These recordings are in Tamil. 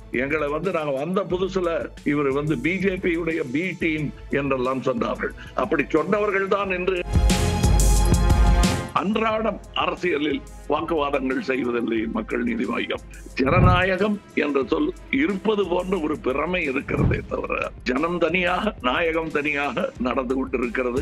எங்களை நாங்க வந்த புதுசுல இவர் பிஜேபி உடைய பி டீம் என்றெல்லாம் சொன்னார்கள். அப்படி சொன்னவர்கள் தான் என்று அன்றாடம் அரசியலில் வாக்குவாதங்கள் செய்வதில்லை மக்கள் நீதி மையம். ஜனநாயகம் என்ற சொல் இருப்பது போன்ற ஒரு பிரமை இருக்கிறதே தவிர ஜனம் தனியாக நாயகம் தனியாக நடந்து கொண்டிருக்கிறது.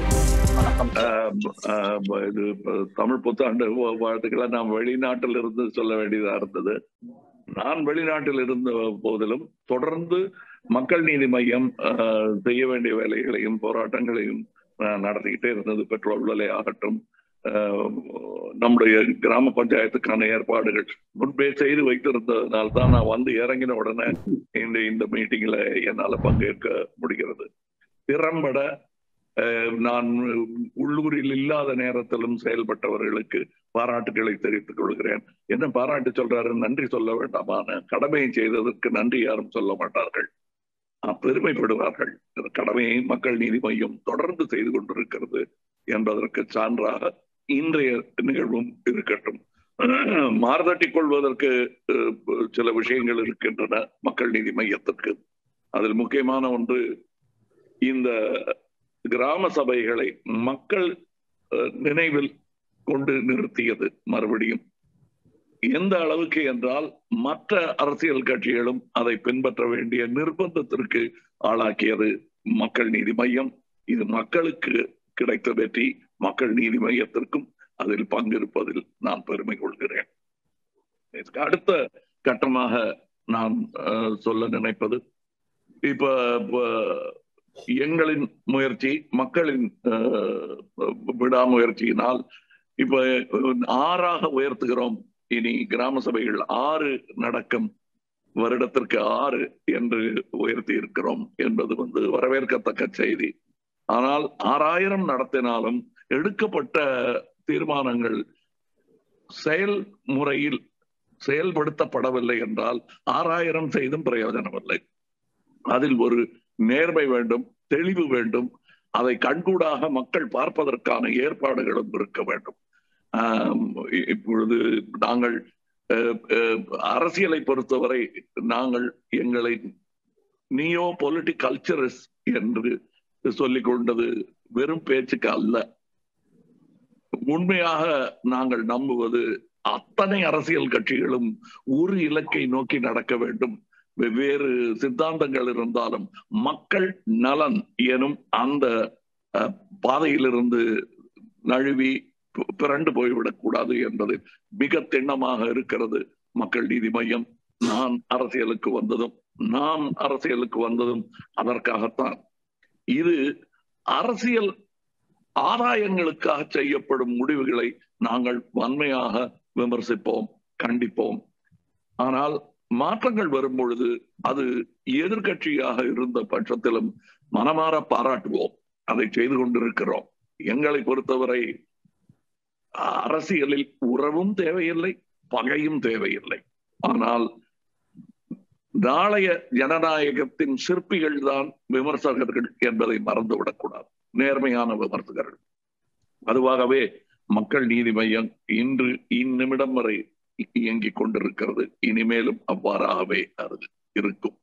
இது தமிழ் புத்தாண்டு வாழ்த்துக்களை நாம் வெளிநாட்டில் இருந்து சொல்ல வேண்டியதா இருந்தது. நான் வெளிநாட்டில் இருந்த போதிலும் தொடர்ந்து மக்கள் நீதி மையம் செய்ய வேண்டிய வேலைகளையும் போராட்டங்களையும் நடத்திக்கிட்டே இருந்தது. பெட்ரோல் விலை ஆகட்டும், நம்முடைய கிராம பஞ்சாயத்துக்கான ஏற்பாடுகள் முன்பே செய்து வைத்திருந்ததுனால தான் நான் இறங்கின உடனே இந்த மீட்டிங்ல என்னால பங்கேற்க முடிகிறது. திறம்பட நான் உள்ளூரில் இல்லாத நேரத்திலும் செயல்பட்டவர்களுக்கு பாராட்டுகளை தெரிவித்துக் கொள்கிறேன். என்ன பாராட்டு சொல்றாரு, நன்றி சொல்ல வேண்டாமான கடமையை செய்ததற்கு நன்றி யாரும் சொல்ல மாட்டார்கள், பெருமைப்படுவார்கள். கடமையை மக்கள் நீதி மையம் தொடர்ந்து செய்து கொண்டிருக்கிறது என்பதற்கு சான்றாக இன்றைய நிகழ்வும் இருக்கட்டும். மாறுதட்டிக் கொள்வதற்கு சில விஷயங்கள் இருக்கின்றன மக்கள் நீதி மையத்திற்கு. அதில் முக்கியமான ஒன்று, இந்த கிராம சபைகளை மக்கள் நினைவில் கொண்டு நிறுத்தியது. மறுபடியும் எந்த அளவுக்கு என்றால் மற்ற அரசியல் கட்சிகளும் அதை பின்பற்ற வேண்டிய நிர்பந்தத்திற்கு ஆளாக்கியது மக்கள் நீதி மையம். இது மக்களுக்கு கிடைத்த வெற்றி. மக்கள் நீதி மையத்திற்கும் அதில் பங்கிருப்பதில் நான் பெருமை கொள்கிறேன். அடுத்த கட்டமாக நான் சொல்ல நினைப்பது, இப்ப எங்களின் முயற்சி, மக்களின் விடாமுயற்சியினால் இப்ப 6ஆக உயர்த்துகிறோம். இனி கிராம சபைகள் 6 நடக்கும், வருடத்திற்கு 6 என்று உயர்த்தி இருக்கிறோம் என்பது வரவேற்கத்தக்க செய்தி. ஆனால் 6000 நடத்தினாலும் எடுக்கப்பட்ட தீர்மானங்கள் செயல்முறையில் செயல்படுத்தப்படவில்லை என்றால் 6000 செய்தும் பிரயோஜனம் இல்லை. அதில் ஒரு நேர்மை வேண்டும், தெளிவு வேண்டும். அதை கண்கூடாக மக்கள் பார்ப்பதற்கான ஏற்பாடுகளும் இருக்க வேண்டும். இப்பொழுது நாங்கள் அரசியலை பொறுத்தவரை நாங்கள் எங்களை நியோ பொலிட்டிக் கல்ச்சரஸ் என்று சொல்லிக் கொண்டது வெறும் பேச்சுக்கு அல்ல. உண்மையாக நாங்கள் நம்புவது அத்தனை அரசியல் கட்சிகளும் ஒரு இலக்கை நோக்கி நடக்க வேண்டும். வெவ்வேறு சித்தாந்தங்கள் இருந்தாலும் மக்கள் நலன் எனும் அந்த பாதையிலிருந்து நழுவி பிறண்டு போய்விடக் கூடாது என்பது மிக திண்ணமாக இருக்கிறது மக்கள் நீதி மையம். நாம் அரசியலுக்கு வந்ததும் அதற்காகத்தான். இது அரசியல் ஆதாயங்களுக்காக செய்யப்படும் முடிவுகளை நாங்கள் வன்மையாக விமர்சிப்போம், கண்டிப்போம். ஆனால் மாற்றங்கள் வரும் பொழுது அது எதிர்கட்சியாக இருந்த பட்சத்திலும் மனமாற பாராட்டுவோம். அதை செய்து கொண்டிருக்கிறோம். எங்களை பொறுத்தவரை அரசியலில் உறவும் தேவையில்லை, பகையும் தேவையில்லை. ஆனால் நாளைய ஜனநாயகத்தின் சிற்பிகள் தான் விமர்சகர்கள் என்பதை மறந்துவிடக்கூடாது. நேர்மையான விமர்சகர்கள். அதுவாகவே மக்கள் நீதி மையம் இன்று இந்நிமிடம் வரை இயங்கிக் கொண்டிருக்கிறது. இனிமேலும் அவ்வாறாகவே அது இருக்கும்.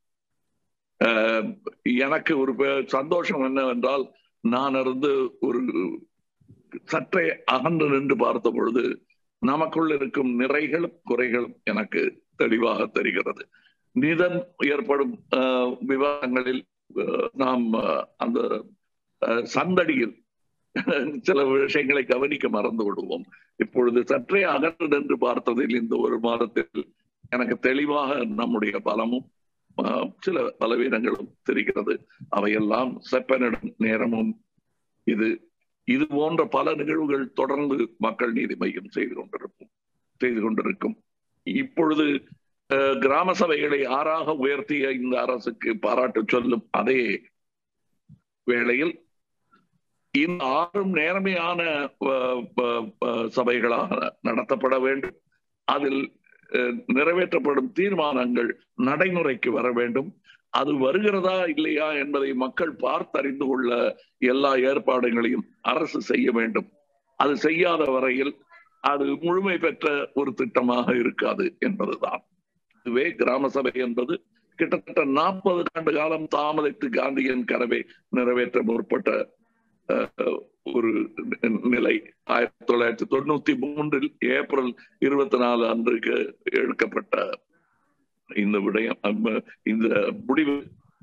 எனக்கு ஒரு சந்தோஷம் என்னவென்றால், நான் ஒரு சற்றே அகன்று நின்று பார்த்த பொழுது நமக்குள் இருக்கும் நிறைகளும் குறைகளும் எனக்கு தெளிவாக தெரிகிறது. நிதம் ஏற்படும் விவாதங்களில் நாம் அந்த சந்தடியில் சில விஷயங்களை கவனிக்க மறந்து விடுவோம். இப்பொழுது சற்றே அகன்று நின்று பார்த்ததில் இந்த ஒரு மாதத்தில் எனக்கு தெளிவாக நம்முடைய பலமும் சில பலவீனங்களும் தெரிகிறது. அவையெல்லாம் செப்பனிடும் நேரமும் இது போன்ற பல நிகழ்வுகள் தொடர்ந்து மக்கள் நீதி மையம் செய்து கொண்டிருக்கும். இப்பொழுது கிராம சபைகளை 6ஆக உயர்த்திய இந்த அரசுக்கு பாராட்டு சொல்லும் அதே வேளையில் இந்த 6 நேர்மையான சபைகளாக நடத்தப்பட வேண்டும். அதில் நிறைவேற்றப்படும் தீர்மானங்கள் நடைமுறைக்கு வர வேண்டும். அது வருகிறதா இல்லையா என்பதை மக்கள் பார்த்தறிந்து கொள்ள எல்லா ஏற்பாடுகளையும் அரசு செய்ய வேண்டும். அது செய்யாத வரையில் அது முழுமை பெற்ற ஒரு திட்டமாக இருக்காது என்பதுதான். இதுவே கிராம சபை என்பது கிட்டத்தட்ட 40 ஆண்டு காலம் தாமதித்து காந்தியின் கனவை நிறைவேற்ற முற்பட்ட ஒரு நிலை 1993 ஏப்ரல் 24 அன்றைக்கு எடுக்கப்பட்ட இந்த விடயம், இந்த முடிவு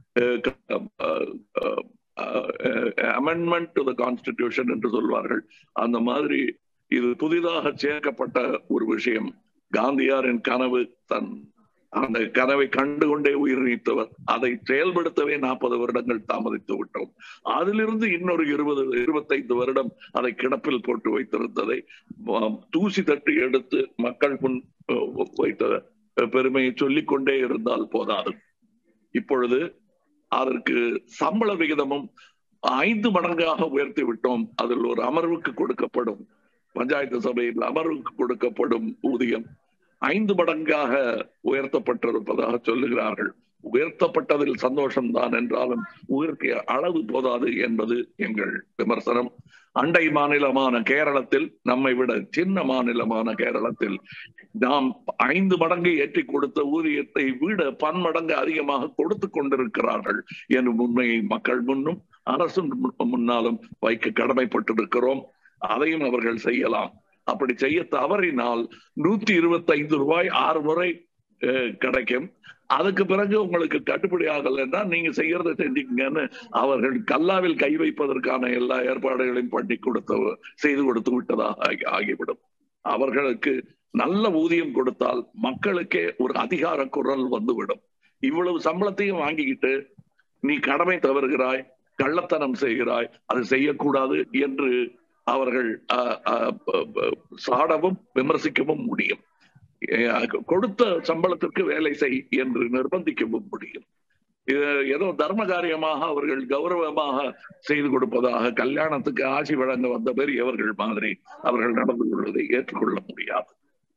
அமெண்ட்மெண்ட் டு தி கான்ஸ்டிடியூஷன் என்று சொல்வார்கள். அந்த மாதிரி இது புதிதாக சேர்க்கப்பட்ட ஒரு விஷயம். காந்தியாரின் கனவு, அந்த கனவை கண்டுகொண்டே உயிர் நீத்தவர். அதை செயல்படுத்தவே 40 வருடங்கள் தாமதித்து விட்டோம். அதிலிருந்து இன்னொரு 25 வருடம் அதை கிடப்பில் போட்டு வைத்திருந்ததை தூசி தட்டி எடுத்து மக்கள் முன் வைத்த பெருமையை சொல்லிக் கொண்டே இருந்தால் போதாது. இப்பொழுது அதற்கு சம்பள விகிதமும் 5 மடங்காக உயர்த்தி விட்டோம். அதில் ஒரு அமர்வுக்கு கொடுக்கப்படும், பஞ்சாயத்து சபையில் அமர்வுக்கு கொடுக்கப்படும் ஊதியம் 5 மடங்காக உயர்த்தப்பட்டிருப்பதாக சொல்லுகிறார்கள். உயர்த்தப்பட்டதில் சந்தோஷம்தான் என்றாலும் உயர்த்திய அளவு போதாது என்பது எங்கள் விமர்சனம். அண்டை மாநிலமான கேரளத்தில், நம்மை விட சின்ன மாநிலமான கேரளத்தில் நாம் 5 மடங்கு ஏற்றி கொடுத்த ஊதியத்தை விட 10 மடங்கு அதிகமாக கொடுத்து கொண்டிருக்கிறார்கள் எனும் உண்மையை மக்கள் முன்னும் அரசு முன்னாலும் வைக்க கடமைப்பட்டிருக்கிறோம். அதையும் அவர்கள் செய்யலாம். அப்படி செய்ய தவறினால் 125 ரூபாய் 6 முறை கிடைக்கும். அதுக்கு பிறகு உங்களுக்கு கட்டுப்படி ஆகலைன்னா நீங்க செய்யறதை செஞ்சீங்கன்னு அவர்கள் கல்லாவில் கை வைப்பதற்கான எல்லா ஏற்பாடுகளையும் பண்ணி செய்து கொடுத்து விட்டதாக ஆகிவிடும். அவர்களுக்கு நல்ல ஊதியம் கொடுத்தால் மக்களுக்கே ஒரு அதிகார குரல் வந்துவிடும். இவ்வளவு சம்பளத்தையும் வாங்கிக்கிட்டு நீ கடமை தவறுகிறாய், கள்ளத்தனம் செய்கிறாய், அது செய்யக்கூடாது என்று அவர்கள் சாடவும் விமர்சிக்கவும் முடியும். கொடுத்த சம்பளத்திற்கு வேலை செய் என்று நிர்பந்திக்கவும் முடியும். ஏதோ தர்ம காரியமாக அவர்கள் கௌரவமாக செய்து கொடுப்பதாக கல்யாணத்துக்கு ஆட்சி வழங்க வந்த பெரியவர்கள் மாதிரி அவர்கள் நடந்து கொள்வதை ஏற்றுக்கொள்ள முடியாது.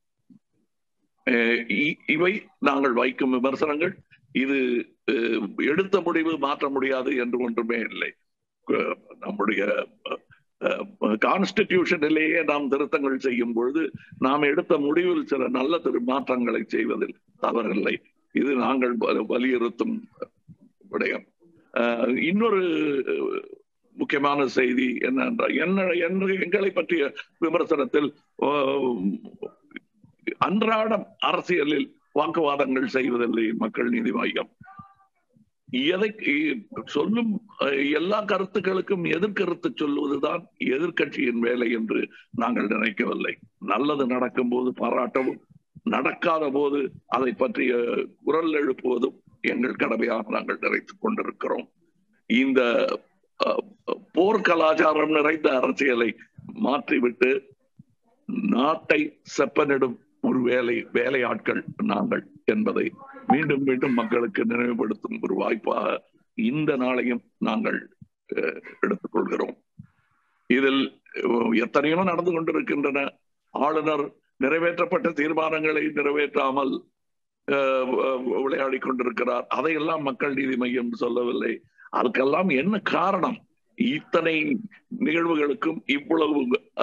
இவை நாங்கள் வைக்கும் விமர்சனங்கள். இது எடுத்த முடிவு மாற்ற முடியாது என்று ஒன்றுமே இல்லை. நம்முடைய கான்ஸ்டிடியூஷனிலேயே நாம் திருத்தங்கள் செய்யும் பொழுது நாம் எடுத்த முடிவில் சில நல்ல மாற்றங்களை செய்வதில் தவறில்லை. இது நாங்கள் வலியுறுத்தும் விடயம். இன்னொரு முக்கியமான செய்தி என்னென்றால், எங்களை பற்றிய விமர்சனத்தில் அன்றாடம் அரசியலில் வாக்குவாதங்கள் செய்வதில்லை மக்கள் நீதி மையம். எதை சொல்லும் எல்லா கருத்துக்களுக்கும் எதிர்கருத்து சொல்லுவதுதான் எதிர்கட்சியின் வேலை என்று நாங்கள் நினைக்கவில்லை. நல்லது நடக்கும் போது பாராட்டவும், நடக்காத போது அதை பற்றிய குரல் எழுப்புவதும் எங்கள் கடமையாக நாங்கள் நினைத்துக் கொண்டிருக்கிறோம். இந்த போர் கலாச்சாரம் நிறைந்த அரசியலை மாற்றிவிட்டு நாட்டை செப்பனிடும் ஒரு வேலையாட்கள் நாங்கள் என்பதை மீண்டும் மீண்டும் மக்களுக்கு நினைவுபடுத்தும் ஒரு வாய்ப்பாக இந்த நாளையும் நாங்கள் எடுத்துக்கொள்கிறோம். இதில் எத்தனையோ நடந்து கொண்டிருக்கின்றன. ஆளுநர் நிறைவேற்றப்பட்ட தீர்மானங்களை நிறைவேற்றாமல் விளையாடி கொண்டிருக்கிறார். அதையெல்லாம் மக்கள் நீதி மையம் சொல்லவில்லை. அதுக்கெல்லாம் என்ன காரணம்? இத்தனை நிகழ்வுகளுக்கும் இவ்வளவு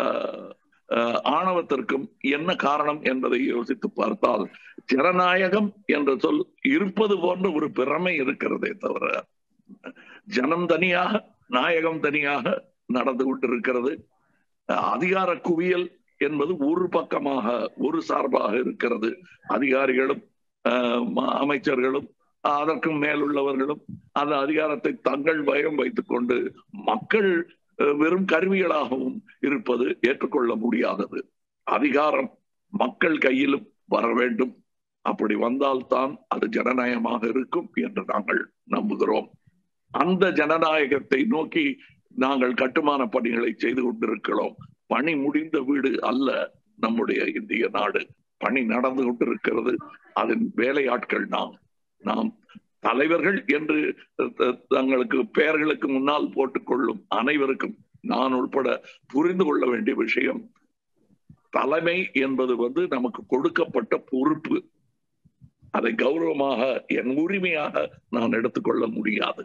ஆணவத்திற்கும் என்ன காரணம் என்பதை யோசித்து பார்த்தால், ஜனநாயகம் என்ற சொல் இருப்பது போன்ற ஒரு பிரமை இருக்கிறதே தவிர ஜனம் தனியாக நாயகம் தனியாக நடந்து கொண்டிருக்கிறது. அதிகார குவியல் என்பது ஒரு பக்கமாக ஒரு சார்பாக இருக்கிறது. அதிகாரிகளும் அமைச்சர்களும் அதற்கும் மேலுள்ளவர்களும் அந்த அதிகாரத்தை தங்கள் பயம் வைத்துக் கொண்டு மக்கள் வெறும் கருவிகளாகவும் இருப்பது ஏற்றுக்கொள்ள முடியாதது. அதிகாரம் மக்கள் கையிலும் வர வேண்டும். அப்படி வந்தால்தான் அது ஜனநாயகமாக இருக்கும் என்று நாங்கள் நம்புகிறோம். அந்த ஜனநாயகத்தை நோக்கி நாங்கள் கட்டுமான பணிகளை செய்து கொண்டிருக்கிறோம். பணி முடிந்த வீடு அல்ல நம்முடைய இந்திய நாடு. பணி நடந்து கொண்டிருக்கிறது. அதன் வேலையாட்கள் நாம் தலைவர்கள் என்று தங்களுக்கு பெயர்களுக்கு முன்னால் போட்டுக்கொள்ளும் அனைவருக்கும், நான் உட்பட, புரிந்து கொள்ள வேண்டிய விஷயம், தலைமை என்பது நமக்கு கொடுக்கப்பட்ட பொறுப்பு. அதை கௌரவமாக என் உரிமையாக நான் எடுத்துக்கொள்ள முடியாது.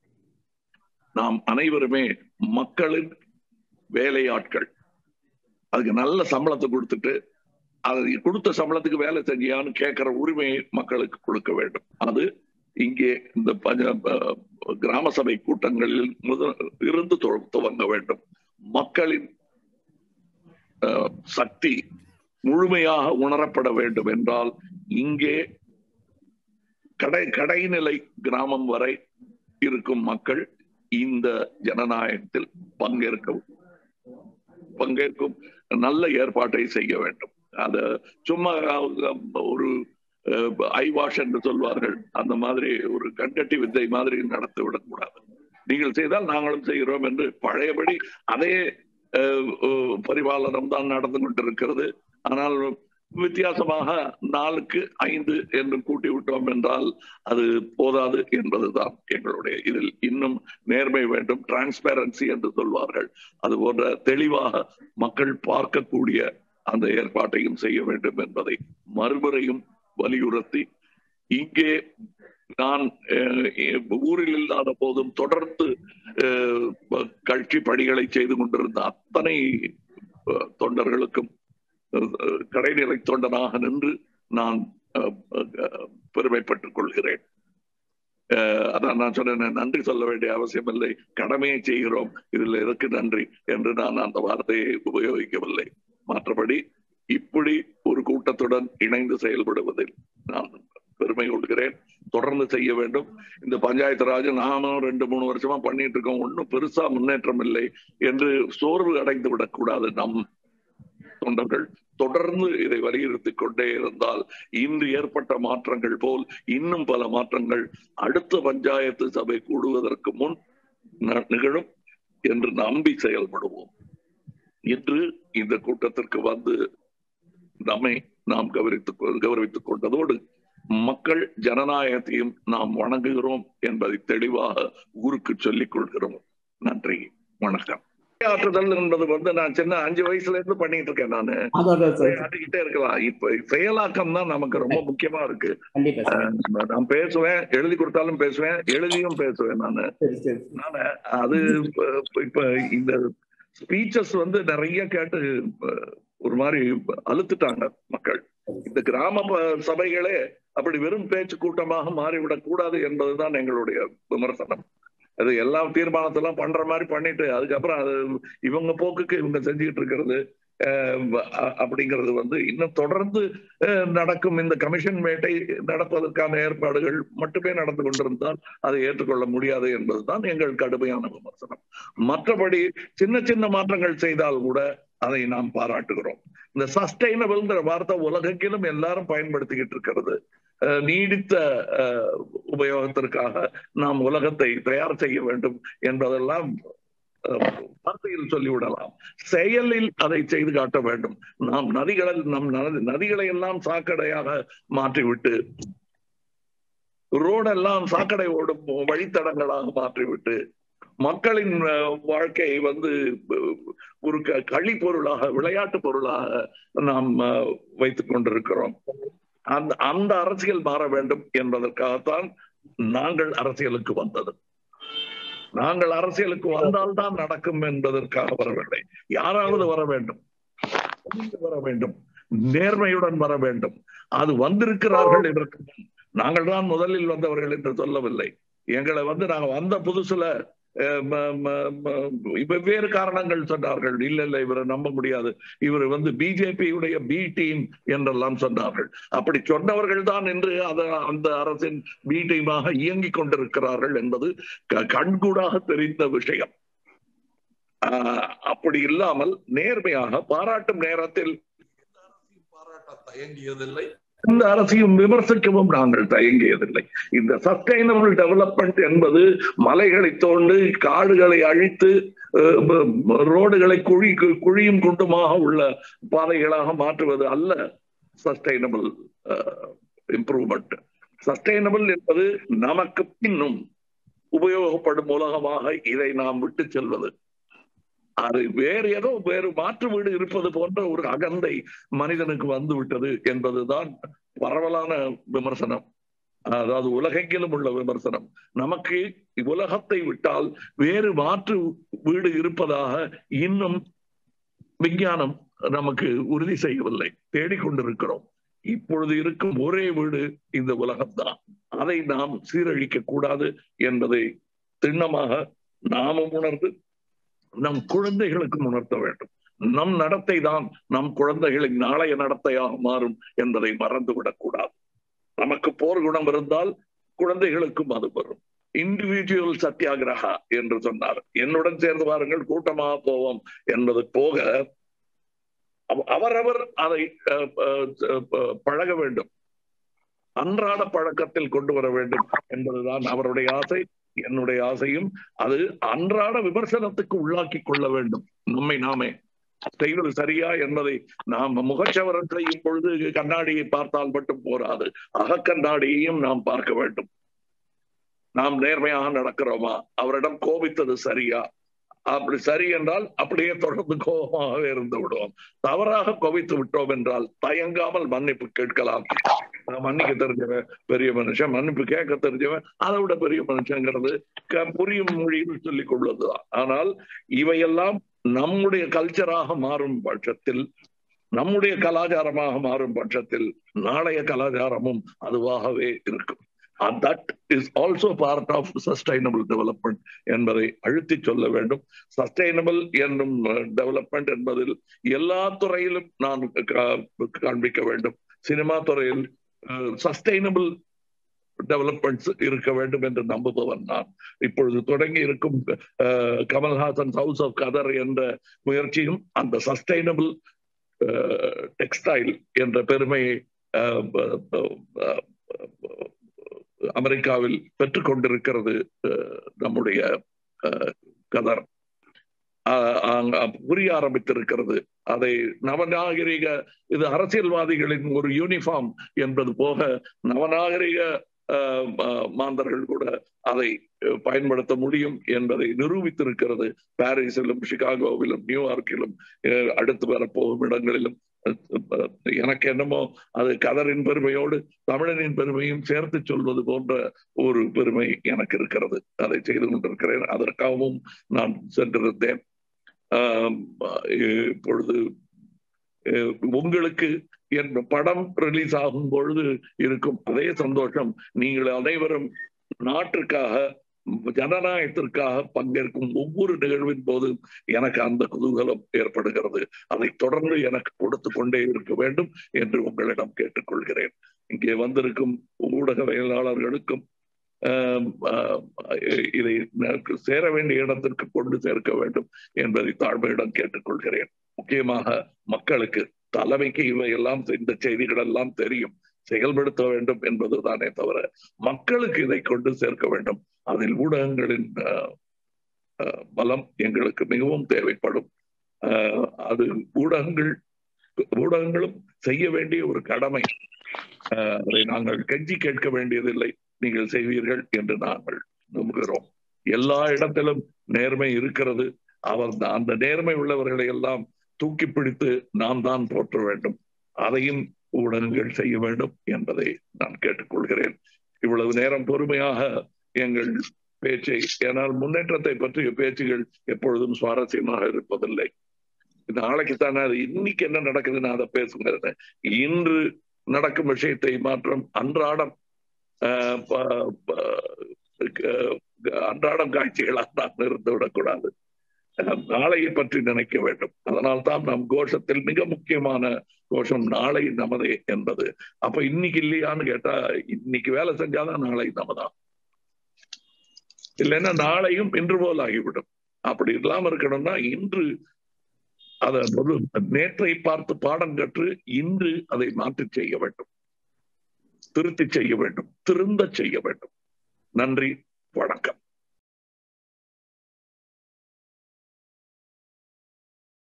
நாம் அனைவருமே மக்களின் வேலையாட்கள். அதுக்கு நல்ல சம்பளத்தை கொடுத்துட்டு அது கொடுத்த சம்பளத்துக்கு வேலை செஞ்சியான்னு கேட்கிற உரிமையை மக்களுக்கு கொடுக்க வேண்டும். அது இங்கே இந்த கிராம சபை கூட்டங்களில் இருந்து துவங்க வேண்டும். மக்களின் சக்தி முழுமையாக உணரப்பட வேண்டும் என்றால் இங்கே கடைநிலை கிராமம் வரை இருக்கும் மக்கள் இந்த ஜனநாயகத்தில் பங்கேற்கும் நல்ல ஏற்பாட்டை செய்ய வேண்டும். அத சும்மா ஒரு ஐவாஷ் என்று சொல்வார்கள், அந்த மாதிரி ஒரு கண்கட்டி வித்தை மாதிரி நடத்தி விடக்கூடாது. நீங்கள் செய்தால் நாங்களும் செய்கிறோம் என்று பழையபடி அதே பரிபாலனம் தான் நடந்து கொண்டிருக்கிறது. ஆனால் வித்தியாசமாக 4க்கு 5 என்று கூட்டி விட்டோம் என்றால் அது போதாது என்பதுதான் எங்களுடைய. இதில் இன்னும் நேர்மை வேண்டும், டிரான்ஸ்பேரன்சி என்று சொல்வார்கள், அது போன்ற தெளிவாக மக்கள் பார்க்கக்கூடிய அந்த ஏற்பாட்டையும் செய்ய வேண்டும் என்பதை மறுமுறையும் வலியுறுத்தி, இங்கே நான் ஊரில் இல்லாத போதும் தொடர்ந்து கட்சி பணிகளை செய்து கொண்டிருந்த அத்தனை தொண்டர்களுக்கும் கடைநிலை தொண்டனாக நின்று நான் பெருமைப்பட்டுக் கொள்கிறேன். அதான் நான் சொன்னேன், நன்றி சொல்ல வேண்டிய அவசியம் இல்லை, கடமையை செய்கிறோம், இதில் எதற்கு நன்றி என்று நான் அந்த வார்த்தையை உபயோகிக்கவில்லை. மற்றபடி இப்படி ஒரு கூட்டத்துடன் இணைந்து செயல்படுவதில் நான் பெருமை கொள்கிறேன். தொடர்ந்து செய்ய வேண்டும். இந்த பஞ்சாயத்து ராஜ் நானும் 2-3 வருஷமா பண்ணிட்டு இருக்கோம், ஒன்னும் பெருசா முன்னேற்றம் இல்லை என்று சோர்வு அடைந்து விடக்கூடாது. நம் தொண்டர்கள் தொடர்ந்து இதை வலியுறுத்திக் கொண்டே இருந்தால் இன்று ஏற்பட்ட மாற்றங்கள் போல் இன்னும் பல மாற்றங்கள் அடுத்த பஞ்சாயத்து சபை கூடுவதற்கு முன் நிகழும் என்று நம்பி செயல்படுவோம். இன்று இந்த கூட்டத்திற்கு வந்து நம்மை நாம் கௌரவித்துக் கொண்டதோடு மக்கள் ஜனநாயகத்தையும் நாம் வணங்குகிறோம் என்பதை தெளிவாக ஊருக்கு சொல்லிக் கொள்கிறோம். நன்றி, வணக்கம். ஆற்றுதல் என்பது வந்து நான் சின்ன 5 வயசுல இருந்து பண்ணிட்டு இருக்கேன். நானு ஆட்டிக்கிட்டே இருக்கலாம். இப்ப செயலாக்கம் தான் நமக்கு ரொம்ப முக்கியமா இருக்கு. நான் பேசுவேன், எழுதி கொடுத்தாலும் பேசுவேன், எழுதியும் பேசுவேன். நானு அது இப்ப இந்த ஸ்பீச்சஸ் வந்து நிறைய கேட்டு ஒரு மாதிரி அழுத்துட்டாங்க மக்கள். இந்த கிராம சபைகளே அப்படி வெறும் பேச்சு கூட்டமாக மாறிவிடக் கூடாது என்பதுதான் எங்களுடைய விமர்சனம். அது எல்லாம் தீர்மானத்தெல்லாம் பண்ற மாதிரி பண்ணிட்டு அதுக்கப்புறம் அது இவங்க போக்குக்கு இவங்க செஞ்சுக்கிட்டு இருக்கிறது அப்படிங்கிறது வந்து இன்னும் தொடர்ந்து நடக்கும். இந்த கமிஷன் வேட்டை நடப்பதற்கான ஏற்பாடுகள் மட்டுமே நடந்து கொண்டிருந்தால் அதை ஏற்றுக்கொள்ள முடியாது என்பதுதான் எங்கள் கடுமையான விமர்சனம். மற்றபடி சின்ன சின்ன மாற்றங்கள் செய்தால் கூட அதை நாம் பாராட்டுகிறோம். இந்த சஸ்டைனபிள்ங்கிற வார்த்தை உலகெங்கிலும் எல்லாரும் பயன்படுத்திக்கிட்டு இருக்கிறது. நீடித்த உபயோகத்திற்காக நாம் உலகத்தை தயார் செய்ய வேண்டும் என்பதெல்லாம் வார்த்தையில் சொல்லிவிடலாம், செயலில் அதை செய்து காட்ட வேண்டும். நாம் நதிகளை எல்லாம் சாக்கடையாக மாற்றிவிட்டு, ரோடெல்லாம் சாக்கடை ஓடும் வழித்தடங்களாக மாற்றிவிட்டு, மக்களின் வாழ்க்கையை வந்து ஒரு களி பொருளாக, விளையாட்டு பொருளாக நாம் வைத்துக் கொண்டிருக்கிறோம். அந்த அரசியல் மாற வேண்டும் என்பதற்காகத்தான் நாங்கள் அரசியலுக்கு வந்தது. நாங்கள் அரசியலுக்கு வந்தால்தான் நடக்கும் என்பதற்காக வரவில்லை. யாராவது வர வேண்டும், நேர்மையுடன் வர வேண்டும். அது வந்திருக்கிறார்கள் இதற்கு நாங்கள் தான் முதலில் வந்தவர்கள் என்று சொல்லவில்லை. எங்களை வந்து நாங்க வந்த புதுசுல வெவ்வேறு காரணங்கள் சொன்னார்கள். இல்ல இவரை நம்ப முடியாது, இவர் வந்து பிஜேபியுடைய பி டீம் என்றெல்லாம் சொன்னார்கள். அப்படி சொன்னவர்கள் தான் என்று அந்த அரசின் பி டீமாக இயங்கிக் கொண்டிருக்கிறார்கள் என்பது கண்கூடாக தெரிந்த விஷயம். அப்படி இல்லாமல் நேர்மையாக பாராட்டும் நேரத்தில் பாராட்ட தயங்கியதில்லை, இந்த அரசையும் விமர்சிக்கவும் நாங்கள் தயங்கியதில்லை. இந்த சஸ்டைனபிள் டெவலப்மெண்ட் என்பது மலைகளை தோண்டு, காடுகளை அழித்து, ரோடுகளை குழியும் குண்டுமாக உள்ள பாதைகளாக மாற்றுவது அல்ல சஸ்டைனபிள் இம்ப்ரூவ்மெண்ட். சஸ்டைனபிள் என்பது நமக்கு பின்னும் உபயோகப்படும் உலகமாக இதை நாம் விட்டு செல்வது. அது வேறு மாற்று வீடு இருப்பது போன்ற ஒரு அகந்தை மனிதனுக்கு வந்து விட்டது என்பதுதான் பரவலான விமர்சனம். அதாவது உலகெங்கிலும் உள்ள விமர்சனம். நமக்கு உலகத்தை விட்டால் வேறு மாற்று வீடு இருப்பதாக இன்னும் விஞ்ஞானம் நமக்கு உறுதி செய்யவில்லை, தேடிக்கொண்டிருக்கிறோம். இப்பொழுது இருக்கும் ஒரே வீடு இந்த உலகம்தான். அதை நாம் சீரழிக்க கூடாது என்பதை திண்ணமாக நாமும் உணர்ந்து நம் குழந்தைகளுக்கும் உணர்த்த வேண்டும். நம் நடத்தை தான் நம் குழந்தைகளின் நாளைய நடத்தையாக மாறும் என்பதை மறந்துவிடக் கூடாது. நமக்கு போர் குணம் இருந்தால் குழந்தைகளுக்கும் அது வரும். இண்டிவிஜுவல் சத்தியாகிரகா என்று சொன்னார். என்னுடன் சேர்ந்து வாருங்கள், கூட்டமாக போவோம் என்பது போக அவரவர் அதை பழக வேண்டும், அன்றாட பழக்கத்தில் கொண்டு வர வேண்டும் என்பதுதான் அவருடைய ஆசை, என்னுடைய ஆசையும். அது அன்றாட விமர்சனத்துக்கு உள்ளாக்கி கொள்ள வேண்டும். நம்மை நாமே செய்வது சரியா என்பதை நாம் முகச்சவரம் செய்யும் பொழுது கண்ணாடியை பார்த்தால் மட்டும் போராது, அகக்கண்ணாடியையும் நாம் பார்க்க வேண்டும். நாம் நேர்மையாக நடக்கிறோமா, அவரிடம் கோபித்தது சரியா, அப்படி சரி என்றால் அப்படியே தொடர்ந்து கோபமாகவே இருந்து விடுவோம். தவறாக கோபித்து விட்டோம் என்றால் தயங்காமல் மன்னிப்பு கேட்கலாம். மன்னிக்க தெரிஞ்சவன் பெரிய மனுஷன், மன்னிப்பு கேட்க தெரிஞ்சவன் அதை விட பெரிய மனுஷங்கிறது புரியும் மொழியில் சொல்லிக் கொள்வதுதான். ஆனால் இவையெல்லாம் நம்முடைய கல்ச்சராக மாறும் பட்சத்தில், நம்முடைய கலாச்சாரமாக மாறும் பட்சத்தில் நாளைய கலாச்சாரமும் அதுவாகவே இருக்கும். And that is also part of sustainable development என்பதை அழுத்தி சொல்ல வேண்டும். சஸ்டைனபிள் என்னும் டெவலப்மெண்ட் என்பதில் எல்லா துறையிலும் நான் காண்பிக்க வேண்டும். சினிமா துறையில் சஸ்டைனபிள் டெவலப்மெண்ட்ஸ் இருக்க வேண்டும் என்று நம்புபவன் நான். இப்பொழுது தொடங்கி இருக்கும் கமல்ஹாசன் ஹவுஸ் ஆஃப் கதர் என்ற முயற்சியும் அந்த சஸ்டைனபிள் டெக்ஸ்டைல் என்ற பெருமையை அமெரிக்காவில் பெற்றுக் கொண்டிருக்கிறது. நம்முடைய கதர் புரிய ஆரம்பித்திருக்கிறது. அதை நவநாகரிக, இது அரசியல்வாதிகளின் ஒரு யூனிஃபார்ம் என்பது போக நவநாகரிக மாந்தர்கள் கூட அதை பயன்படுத்த முடியும் என்பதை நிரூபித்திருக்கிறது. பாரிஸிலும், சிகாகோவிலும், நியூயார்க்கிலும், அடுத்து வரப்போகும் இடங்களிலும். எனக்கு என்னமோ அது கதரின் பெருமையோடு தமிழனின் பெருமையும் சேர்த்து சொல்வது போன்ற ஒரு பெருமை எனக்கு இருக்கிறது. அதை செய்து கொண்டிருக்கிறேன். அதற்காகவும் நான் சென்றிருந்தேன். இப்பொழுது உங்களுக்கு என் படம் ரிலீஸ் ஆகும் பொழுது இருக்கும் அதே சந்தோஷம் நீங்கள் அனைவரும் நாட்டிற்காக, ஜனநாயகத்திற்காக பங்கேற்கும் ஒவ்வொரு நிகழ்வின் போதும் எனக்கு அந்த குதூகலம் ஏற்படுகிறது. அதை தொடர்ந்து எனக்கு கொடுத்து கொண்டே இருக்க வேண்டும் என்று உங்களிடம் கேட்டுக்கொள்கிறேன். இங்கே வந்திருக்கும் ஊடகவியலாளர்களுக்கும் இதை சேர வேண்டிய இடத்திற்கு கொண்டு சேர்க்க வேண்டும் என்பதை தாழ்மையிடம் கேட்டுக்கொள்கிறேன். முக்கியமாக மக்களுக்கு, தலைமைக்கு இவையெல்லாம், இந்த செய்திகள் எல்லாம் தெரியும், செயல்படுத்த வேண்டும் என்பதுதானே தவிர மக்களுக்கு இதை கொண்டு சேர்க்க வேண்டும். அதில் ஊடகங்களின் பலம் எங்களுக்கு மிகவும் தேவைப்படும். அது ஊடகங்களும் செய்ய வேண்டிய ஒரு கடமை. அதை நாங்கள் கெஞ்சி கேட்க வேண்டியதில்லை, நீங்கள் செய்வீர்கள் என்று நாங்கள் நம்புகிறோம். எல்லா இடத்திலும் நேர்மை இருக்கிறது. அந்த நேர்மை உள்ளவர்களை எல்லாம் தூக்கி பிடித்து நாம் தான் போற்ற வேண்டும். அதையும் ஊடகங்கள் செய்ய வேண்டும் என்பதை நான் கேட்டுக்கொள்கிறேன். இவ்வளவு நேரம் பொறுமையாக எங்கள் பேச்சை, ஏனால் முன்னேற்றத்தை பற்றிய பேச்சுகள் எப்பொழுதும் சுவாரஸ்யமாக இருப்பதில்லை. நாளைக்கு தானே அது, இன்னைக்கு என்ன நடக்குதுன்னு அதை பேசுகிறேன். இன்று நடக்கும் விஷயத்தை மாற்றம் அன்றாடம் காட்சிகளாக நாம் இருந்து விடக்கூடாது. நாளையை பற்றி நினைக்க வேண்டும். அதனால்தான் நம் கோஷத்தில் மிக முக்கியமான கோஷம் நாளை நமதே என்பது. அப்ப இன்னைக்கு இல்லையான்னு கேட்டா, இன்னைக்கு வேலை செஞ்சாதான் நாளை நமதான். இல்லைன்னா நாளையும் இன்று போல் ஆகிவிடும். அப்படி இல்லாம இருக்கணும்னா இன்று அதை நேற்றை பார்த்து பாடம் கற்று இன்று அதை மாற்றி செய்ய வேண்டும், திருத்தி செய்ய வேண்டும், திருந்த செய்ய வேண்டும். நன்றி.